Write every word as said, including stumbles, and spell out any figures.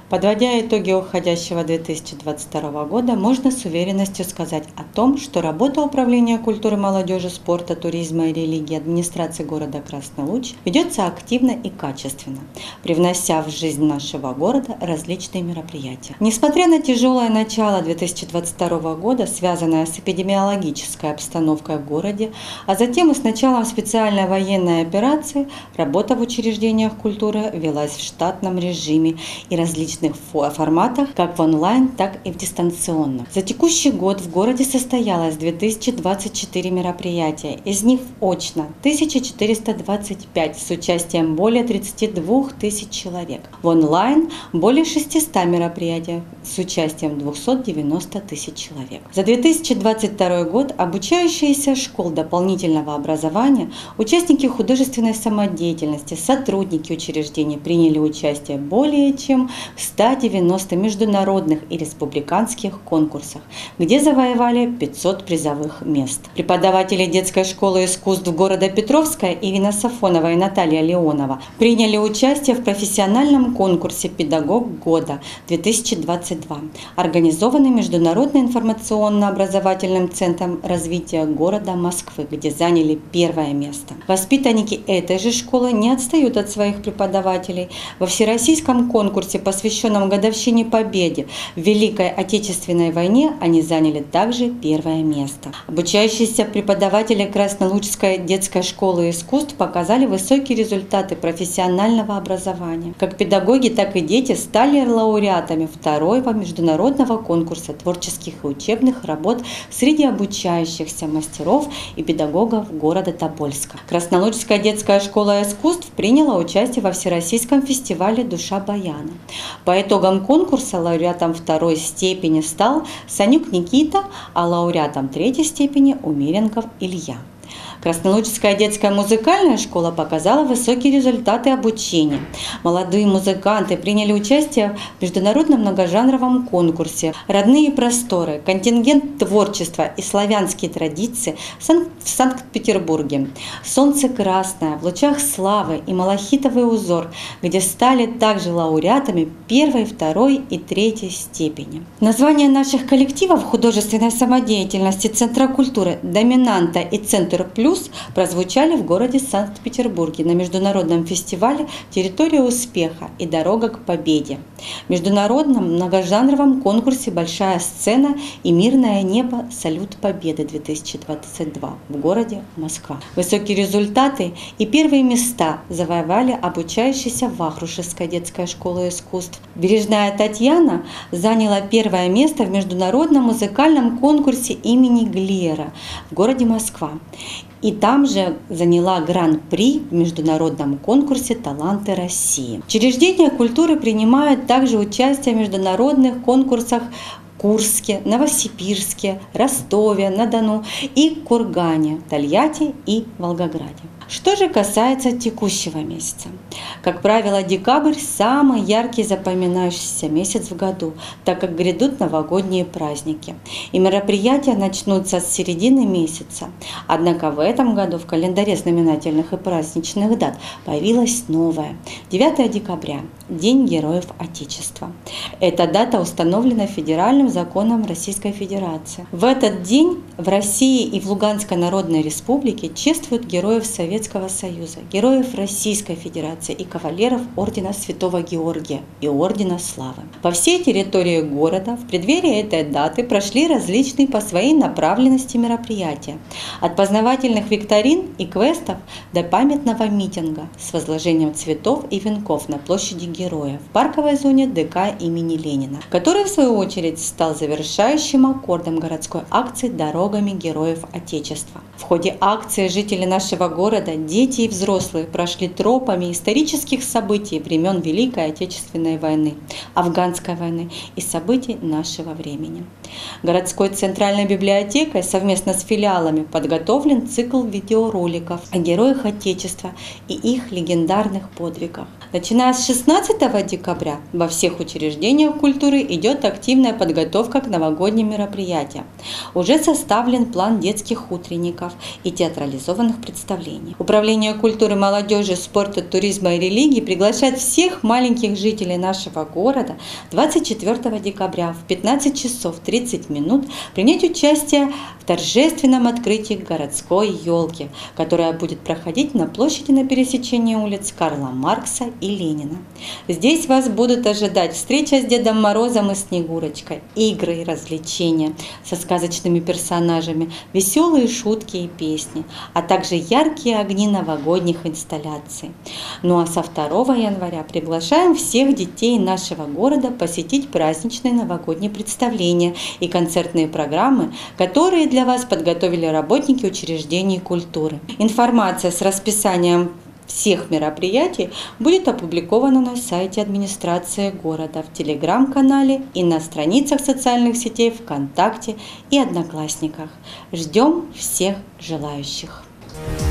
Подводя итоги уходящего две тысячи двадцать второго года, можно с уверенностью сказать о том, что работа Управления культуры, молодежи, спорта, туризма и религии администрации города Красный Луч ведется активно и качественно, привнося в жизнь нашего города различные мероприятия. Несмотря на тяжелое начало две тысячи двадцать второго года, связанное с эпидемиологической обстановкой в городе, а затем и с началом специальной военной операции, работа в учреждениях культуры велась в штатном режиме и различных форматах, как в онлайн, так и в дистанционном. За текущий год в городе состоялось две тысячи двадцать четыре мероприятия, из них очно тысяча четыреста двадцать пять с участием более тридцати двух тысяч человек, в онлайн более шестисот мероприятий с участием двухсот девяноста тысяч человек. За две тысячи двадцать второй год обучающиеся школ дополнительного образования, участники художественной самодеятельности, сотрудники учреждений приняли участие более чем в ста девяноста международных и республиканских конкурсах, где завоевали пятьсот призовых мест. Преподаватели детской школы искусств города Петровска Ирина Сафонова и Наталья Леонова приняли участие в профессиональном конкурсе «Педагог года две тысячи двадцать два», организованный Международным информационно-образовательным центром развития города Москвы, где заняли первое место. Воспитанники этой же школы не отстают от своих преподавателей. Во всероссийском конкурсе, посвященном годовщине Победы в Великой Отечественной войне, они заняли также первое место. Обучающиеся преподаватели Краснолучской детской школы искусств показали высокие результаты профессионального образования. Как педагоги, так и дети стали лауреатами второго международного конкурса творческих и учебных работ среди обучающихся мастеров и педагогов города Тобольска. Краснолучская детская школа искусств приняла участие во Всероссийском фестивале «Душа баяна». По итогам конкурса лауреатом второй степени стал Санюк Никита, а лауреатом третьей степени Умеренков Илья. Краснолучская детская музыкальная школа показала высокие результаты обучения. Молодые музыканты приняли участие в международном многожанровом конкурсе «Родные просторы. Контингент творчества и славянские традиции» в Санкт-Петербурге, «Солнце красное», «В лучах славы» и «Малахитовый узор», где стали также лауреатами первой, второй и третьей степени. Названия наших коллективов художественной самодеятельности Центра культуры «Доминанта» и «Центр плюс» прозвучали в городе Санкт-Петербурге на международном фестивале «Территория успеха» и «Дорога к победе», международном многожанровом конкурсе «Большая сцена» и «Мирное небо. Салют Победы» две тысячи двадцать два в городе Москва. Высокие результаты и первые места завоевали обучающиеся в Вахрушевской детской школе искусств. Бережная Татьяна заняла первое место в международном музыкальном конкурсе имени Глиера в городе Москва. И там же заняла гран-при в международном конкурсе «Таланты России». Учреждения культуры принимают также участие в международных конкурсах в Курске, Новосибирске, Ростове-на-Дону и Кургане, Тольятти и Волгограде. Что же касается текущего месяца. Как правило, декабрь – самый яркий запоминающийся месяц в году, так как грядут новогодние праздники. И мероприятия начнутся с середины месяца. Однако в этом году в календаре знаменательных и праздничных дат появилась новая – девятое декабря – День Героев Отечества. Эта дата установлена федеральным законом Российской Федерации. В этот день в России и в Луганской Народной Республике чествуют героев Советского Союза, героев Российской Федерации и кавалеров Ордена Святого Георгия и Ордена Славы. По всей территории города в преддверии этой даты прошли различные по своей направленности мероприятия. От познавательных викторин и квестов до памятного митинга с возложением цветов и венков на площади Героев в парковой зоне ДК имени Ленина, который в свою очередь стал завершающим аккордом городской акции «Дорогами Героев Отечества». В ходе акции жители нашего города, дети и взрослые прошли тропами исторических событий времен Великой Отечественной войны, Афганской войны и событий нашего времени. Городской центральной библиотекой совместно с филиалами подготовлен цикл видеороликов о героях Отечества и их легендарных подвигах. Начиная с шестнадцатого декабря во всех учреждениях культуры идет активная подготовка к новогодним мероприятиям. Уже составлен план детских утренников и театрализованных представлений. Управление культуры, молодежи, спорта, туризма и религии приглашает всех маленьких жителей нашего города двадцать четвёртого декабря в пятнадцать часов тридцать минут принять участие в торжественном открытии городской елки, которая будет проходить на площади на пересечении улиц Карла Маркса и Ленина. Здесь вас будут ожидать встреча с Дедом Морозом и Снегурочкой, игры и развлечения со сказочными персонажами, веселые шутки и песни, а также яркие огни новогодних инсталляций. Ну а со второго января приглашаем всех детей нашего города посетить праздничные новогодние представления и концертные программы, которые для вас подготовили работники учреждений культуры. Информация с расписанием всех мероприятий будет опубликована на сайте администрации города, в телеграм-канале и на страницах социальных сетей ВКонтакте и Одноклассниках. Ждем всех желающих!